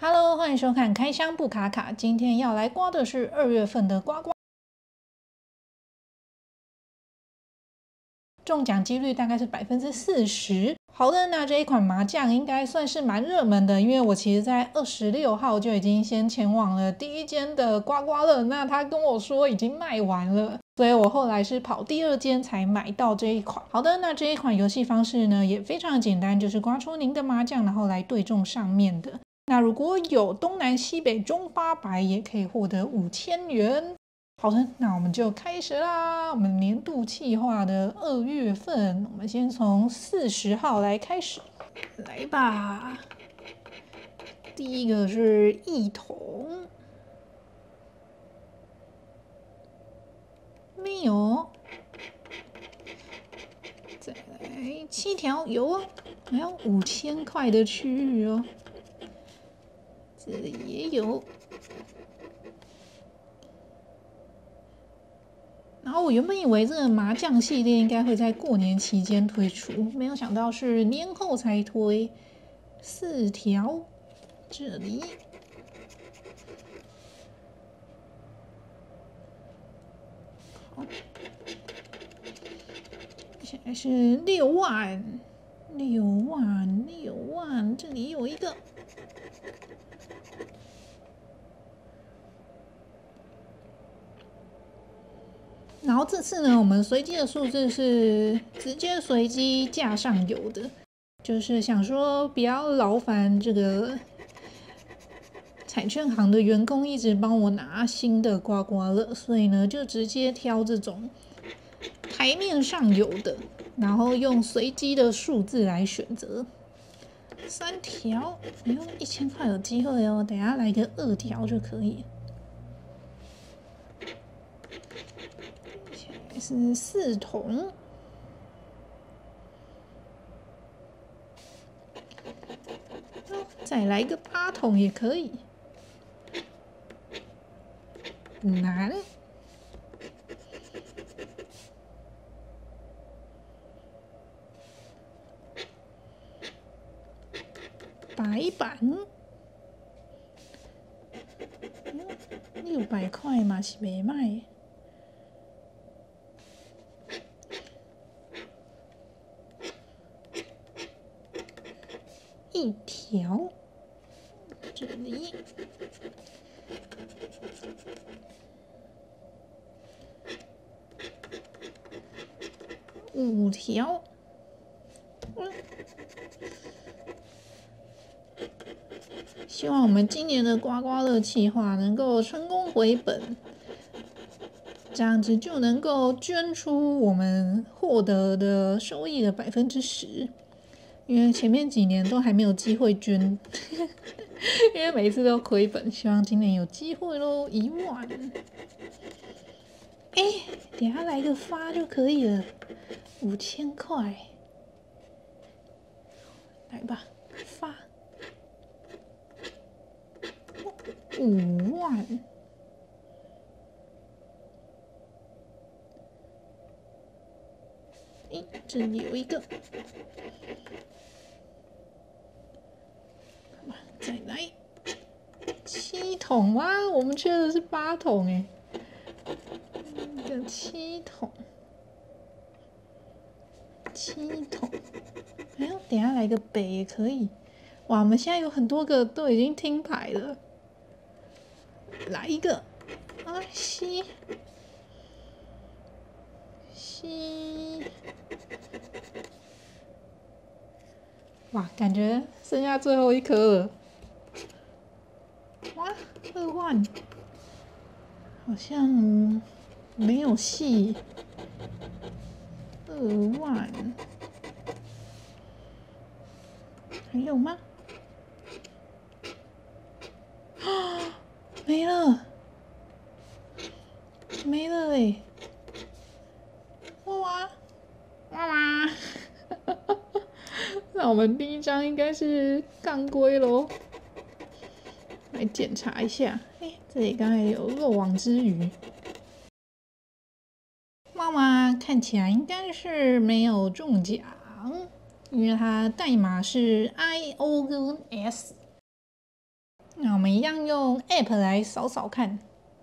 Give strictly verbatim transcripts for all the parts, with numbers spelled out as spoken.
Hello， 欢迎收看开箱不卡卡。今天要来刮的是二月份的刮刮，中奖几率大概是百分之四十。好的，那这一款麻将应该算是蛮热门的，因为我其实在二十六号就已经先前往了第一间的刮刮乐，那他跟我说已经卖完了，所以我后来是跑第二间才买到这一款。好的，那这一款游戏方式呢也非常简单，就是刮出您的麻将，然后来对中上面的。那如果有东南西北中八白，也可以获得五千元。好的，那我们就开始啦。我们年度企划的二月份，我们先从四十号来开始，来吧。第一个是一桶，没有。再来七条，有啊，还有五千块的区域哦。这里也有，然后我原本以为这个麻将系列应该会在过年期间推出，没有想到是年后才推。四条，这里，好，现在是六万，六万，六万，这里有一个。然后这次呢，我们随机的数字是直接随机架上有的，就是想说不要劳烦这个彩券行的员工一直帮我拿新的刮刮乐，所以呢就直接挑这种台面上有的，然后用随机的数字来选择。三条，哎呦，一千块有机会哦，等下来个二条就可以。是四桶，再来个八桶也可以。难，白板，六百块嘛是没卖。一条，这里五条，嗯，希望我们今年的刮刮乐企划能够成功回本，这样子就能够捐出我们获得的收益的百分之十。因为前面几年都还没有机会捐，因为每次都亏本，希望今年有机会咯，一万。哎，等下来个发就可以了，五千块，来吧，发，五万。哎，这里有一个。再来七桶哇！我们缺的是八桶哎，一个七桶，七桶。哎呦，等下来个北也可以。哇，我们现在有很多个都已经听牌了。来一个啊西西，哇，感觉剩下最后一颗了。哇，二万，好像没有戏。二万，还有吗？啊，没了，没了哎！哇哇哇哇！那我们第一张应该是杠龟咯。来检查一下，哎、欸，这里刚才有漏网之鱼。哇哇，看起来应该是没有中奖，因为它代码是 I O 跟 S。 那我们一样用 App 来扫扫看。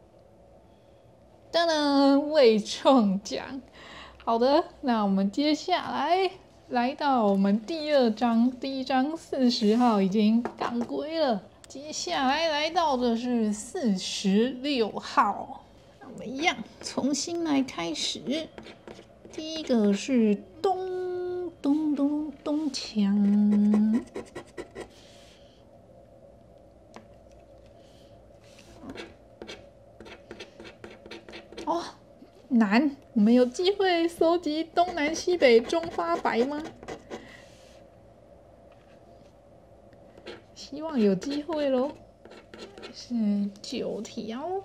噔噔，未中奖。好的，那我们接下来来到我们第二张，第一张四十号已经赶归了，接下来来到的是四十六号。那我们一样重新来开始。第一个是咚咚咚咚锵。哦，难！我们有机会搜集东南西北中发白吗？希望有机会咯。是九条。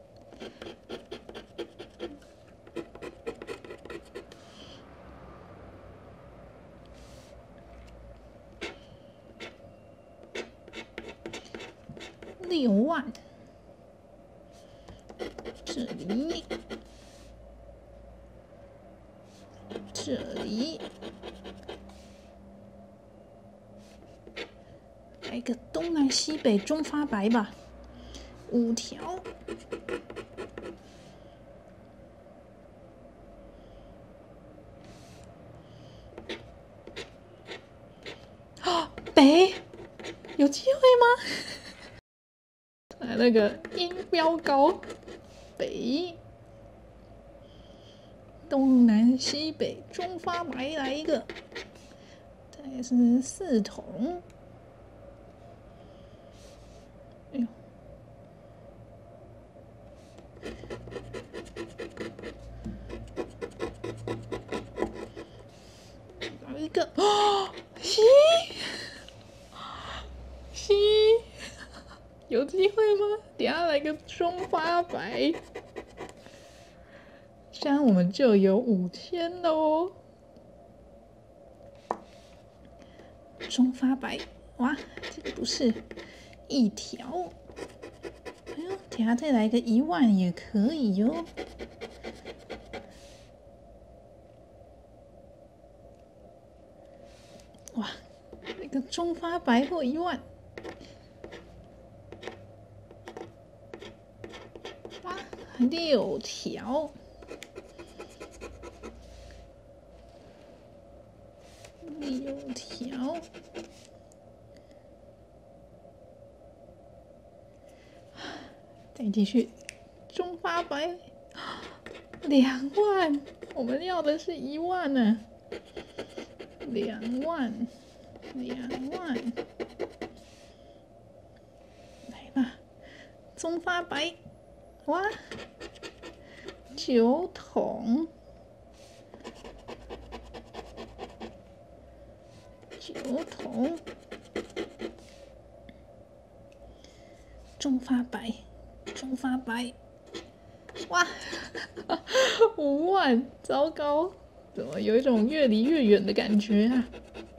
六万。这里。这里来个东南西北中发白吧，五条。啊，北有机会吗？那个音标高，北。东南西北中发白来一个，再是四筒。哎呦，来一个哦，西西，有机会吗？等下来个中发白。这样我们就有五千喽！中发白，哇，这个不是一条。哎呦，等下再来个一万也可以哟。哇，那个中发白或一万。哇，六条。六条，再继续，中发白，两万，我们要的是一万呢，两万，两万，来吧，中发白，哇，九筒。九筒，中发白，中发白，哇，五万，糟糕，怎么有一种越离越远的感觉啊？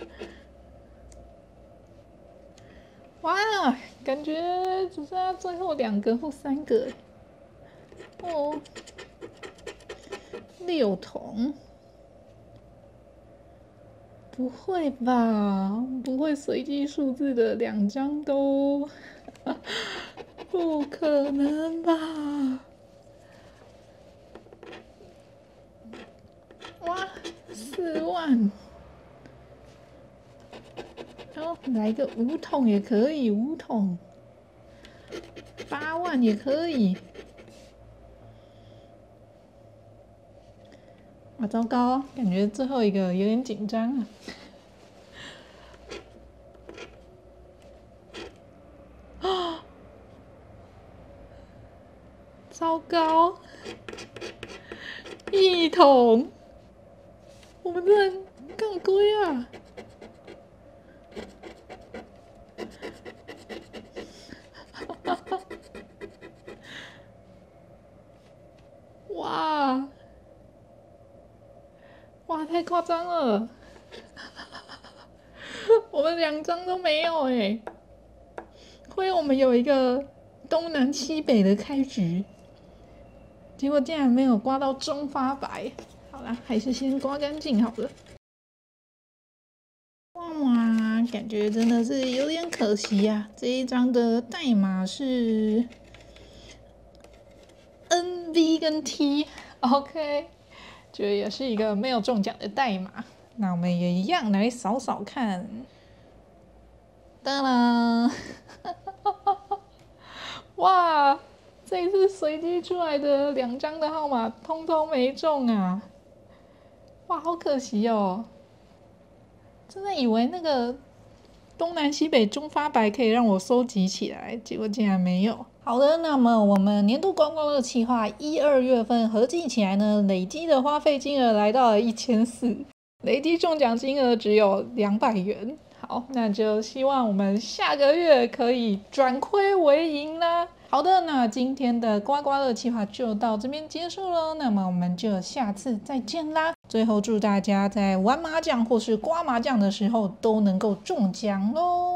哇，感觉只剩下最后两个或三个，哦，六筒。不会吧？不会随机数字的两张都，不可能吧？哇，四万！哦，来个五筒也可以，五筒，八万也可以。啊，糟糕，感觉最后一个有点紧张啊。啊！糟糕，一筒，我们这干龟啊！哇！哇，太夸张了！我们两张都没有哎，亏我们有一个东南西北的开局，结果竟然没有刮到中发白。好啦，还是先刮干净好了。哇哇， 感觉真的是有点可惜呀、啊。这一张的代码是 N V 跟 T，OK， 觉得也是一个没有中奖的代码。那我们也一样来扫扫看。当然，哇！这一次随机出来的两张的号码，通通没中啊！哇，好可惜哦！真的以为那个东南西北中发白可以让我收集起来，结果竟然没有。好的，那么我们年度刮刮乐企划一二月份合计起来呢，累积的花费金额来到了一千四，累积中奖金额只有两百元。好，那就希望我们下个月可以转亏为盈啦。好的，那今天的刮刮乐企划就到这边结束了，那么我们就下次再见啦。最后祝大家在玩麻将或是刮麻将的时候都能够中奖咯。